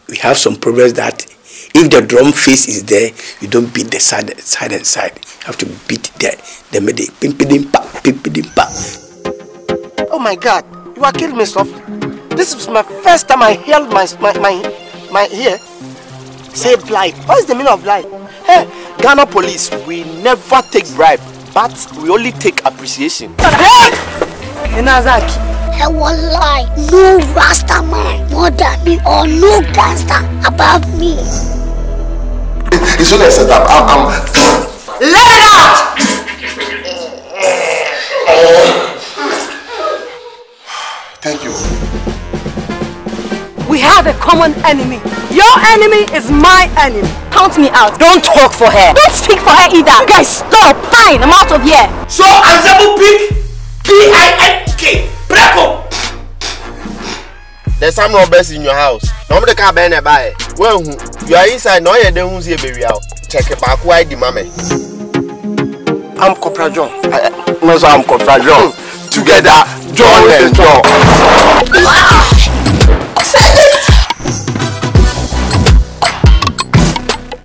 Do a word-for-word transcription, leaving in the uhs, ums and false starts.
We have some problems that if the drum face is there, you don't beat the side, side and side. You have to beat the the middle. Oh my God! You are killing me softly. This is my first time I held my my my my ear. Say blind. What is the meaning of blind? Hey, Ghana police, we never take bribe, but we only take appreciation. Hey! Inazaki. I will lie. No Rasta man more than me or no gangster above me. It's only a setup. I'm, I'm... Let it out! Thank you. We have a common enemy. Your enemy is my enemy. Count me out. Don't talk for her. Don't speak for her either. Guys, stop. Fine, I'm out of here. So, Anzabu Pig, P I N K, Preco. There's some robbers in your house. No one can buy it. Well, you are inside. No, you don't see a baby out. Check it back. Why the mommy? I'm Corporal John. I'm Corporal John. Together, John and John.